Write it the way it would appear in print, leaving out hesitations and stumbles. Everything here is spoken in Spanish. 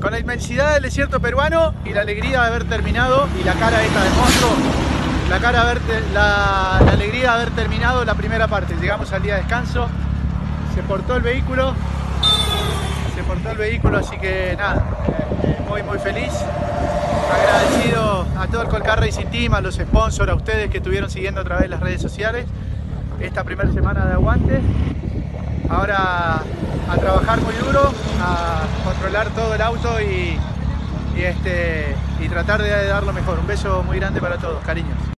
Con la inmensidad del desierto peruano y la alegría de haber terminado, y la cara esta de monstruo, la alegría de haber terminado la primera parte. Llegamos al día de descanso, se portó el vehículo, así que nada, muy feliz. Agradecido a todo el Colcar Racing Team, a los sponsors, a ustedes que estuvieron siguiendo a través de las redes sociales esta primera semana de aguante. Ahora a trabajar muy duro, a controlar todo el auto y tratar de dar lo mejor. Un beso muy grande para todos, cariños.